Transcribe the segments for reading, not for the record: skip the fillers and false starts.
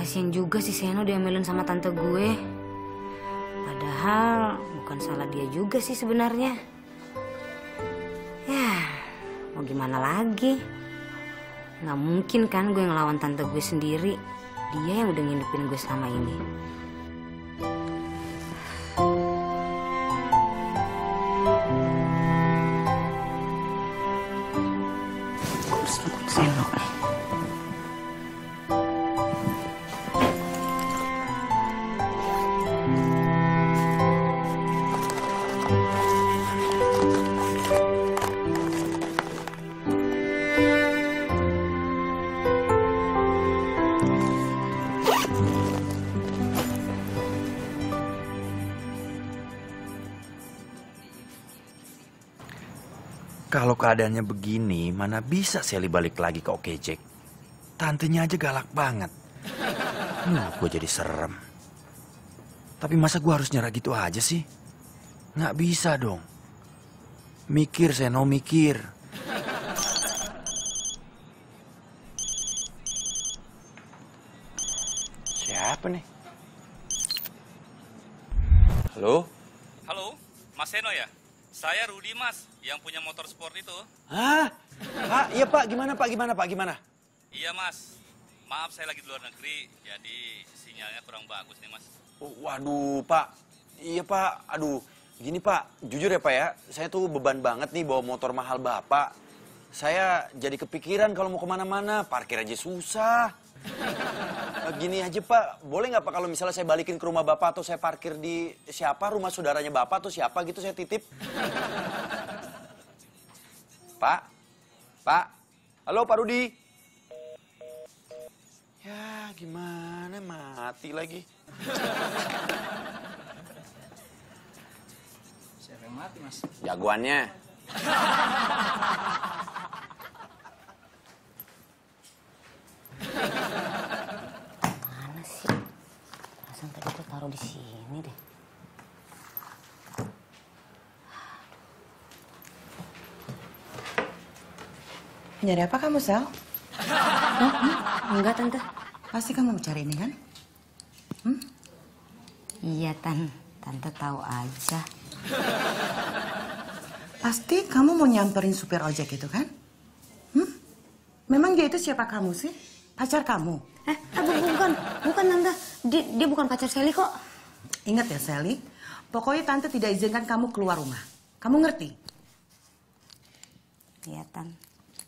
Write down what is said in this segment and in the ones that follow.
Kasian juga si Seno diomelin sama tante gue. Padahal bukan salah dia juga sih sebenarnya. Ya, mau gimana lagi? Nggak mungkin kan gue ngelawan tante gue sendiri. Dia yang udah ngidupin gue selama ini. Seno. Kalau keadaannya begini, mana bisa Sally balik lagi ke Oke Jack? Tantenya aja galak banget. Gue jadi serem. Tapi masa gue harus nyerah gitu aja sih? Nggak bisa dong. Mikir, Seno, mikir. Siapa nih? Halo? Halo, Mas Seno ya? Saya Rudi, Mas, yang punya motor sport itu. Hah? Pak, iya Pak, gimana Pak, gimana? Iya, Mas. Maaf, saya lagi di luar negeri, jadi sinyalnya kurang bagus nih, Mas. Waduh, Pak. Iya, Pak. Aduh, gini, Pak. Jujur ya, Pak ya. Saya tuh beban banget nih bawa motor mahal Bapak. Saya jadi kepikiran kalau mau kemana-mana. Parkir aja susah. Gini aja, Pak. Boleh nggak, Pak, kalau misalnya saya balikin ke rumah Bapak atau saya parkir di siapa, rumah saudaranya Bapak atau siapa gitu saya titip? Pak? Pak? Halo, Pak Rudi? Ya, gimana? Mati lagi. Siapa yang mati, Mas? Jagoannya. Mana sih? Perasaan tadi tuh taruh di sini deh. Nyari apa kamu, Sel? Enggak, Tante. Pasti kamu mau cari ini, kan? Iya, Tante tahu aja. Pasti kamu mau nyamperin supir ojek itu, kan? Memang dia itu siapa kamu sih? Pacar kamu? Bukan Tante. Dia bukan pacar Sally kok. Ingat ya, Sally. Pokoknya Tante tidak izinkan kamu keluar rumah. Kamu ngerti? Iya, Tante.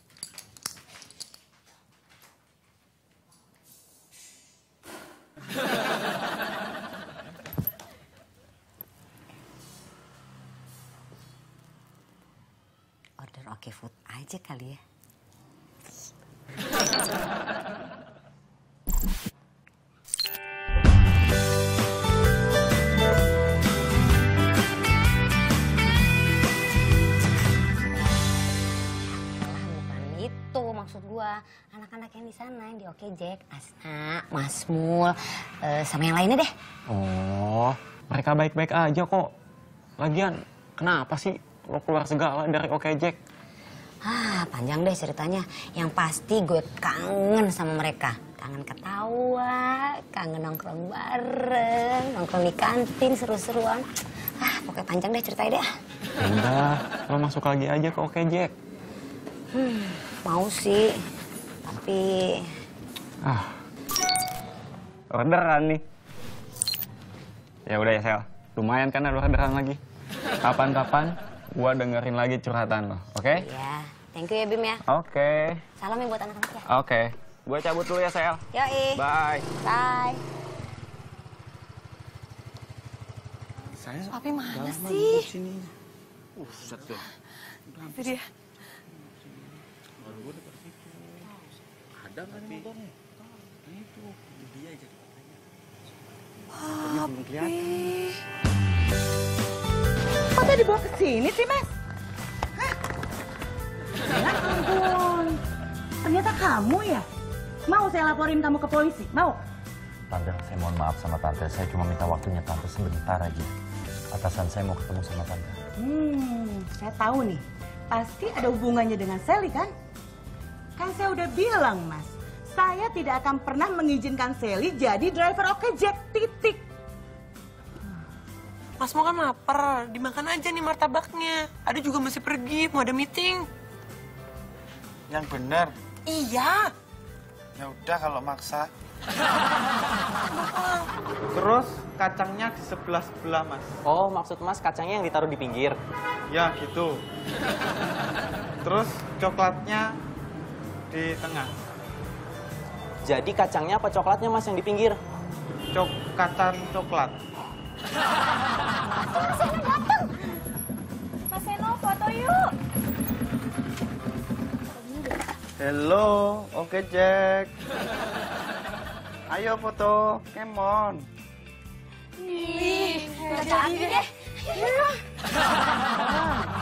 Order Oke Food aja kali ya. Itu maksud gua, anak-anak yang di sana yang di Oke Jack, Asna, Masmul, sama yang lainnya deh. Oh, mereka baik-baik aja kok. Lagian, kenapa sih lo keluar segala dari Oke Jack? Panjang deh ceritanya. Yang pasti gue kangen sama mereka. Kangen ketawa, kangen nongkrong bareng, nongkrong di kantin, seru-seruan. Pokoknya panjang deh ceritanya deh. Udah, lo masuk lagi aja ke Oke Jack. Mau sih, tapi... Orderan nih. Ya udah ya, Sel. Lumayan kan ada orderan lagi. Kapan-kapan gua dengerin lagi curhatan lo, oke? Iya, thank you ya Bim ya. Oke. Salam ya buat anak-anak ya. Oke. Gue cabut dulu ya, Sel. Yoi. Bye. Bye. Papi mana sih? Set deh. Itu dia. Ada nggak nih motornya? Itu dia aja. Papi. Kok tadi dibawa ke sini sih, Mas? Hah? Ya ampun. Ternyata kamu ya? Mau saya laporin kamu ke polisi? Mau? Tante, saya mohon maaf sama Tante. Saya cuma minta waktunya Tante sebentar aja. Atasan saya mau ketemu sama Tante. Saya tahu nih. Pasti ada hubungannya dengan Sally, kan? Kan saya udah bilang, Mas. Saya tidak akan pernah mengizinkan Sally jadi driver Oke Jack, titik. Mas mau kan lapar, dimakan aja nih martabaknya. Ada juga masih pergi, mau ada meeting. Yang benar. Iya. Ya udah kalau maksa. Terus kacangnya di sebelah-sebelah, Mas. Oh, maksud Mas kacangnya yang ditaruh di pinggir? Ya, gitu. Terus coklatnya di tengah. Jadi kacangnya apa coklatnya Mas yang di pinggir? Kacang coklat. Mas Seno datang. Mas Seno foto yuk. Hello, oke Jack. Ayo foto, come on. Nih, nggak jadi deh. Ayo.